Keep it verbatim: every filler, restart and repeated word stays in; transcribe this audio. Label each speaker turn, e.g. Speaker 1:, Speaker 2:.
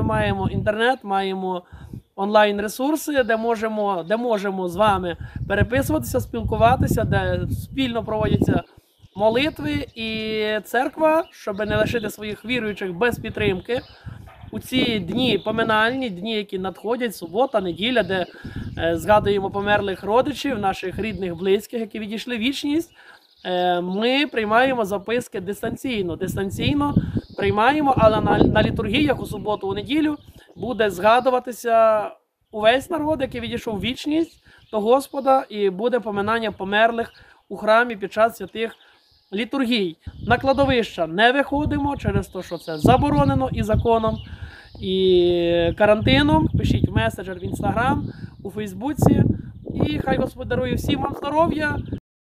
Speaker 1: маємо інтернет, маємо онлайн-ресурси, де можемо, де можемо з вами переписуватися, спілкуватися, де спільно проводяться молитви, і церква, щоб не лишити своїх віруючих без підтримки, у ці дні поминальні, дні, які надходять, субота, неділя, де е, згадуємо померлих родичів, наших рідних, близьких, які відійшли в вічність, е, ми приймаємо записки дистанційно. Дистанційно приймаємо, але на, на літургіях у суботу, у неділю буде згадуватися увесь народ, який відійшов в вічність до Господа, і буде поминання померлих у храмі під час святих літургій. На кладовища не виходимо через те, що це заборонено і законом, і карантином. Пишіть в меседжер, в інстаграм, у Фейсбуці. І хай Господь дарує всім вам здоров'я.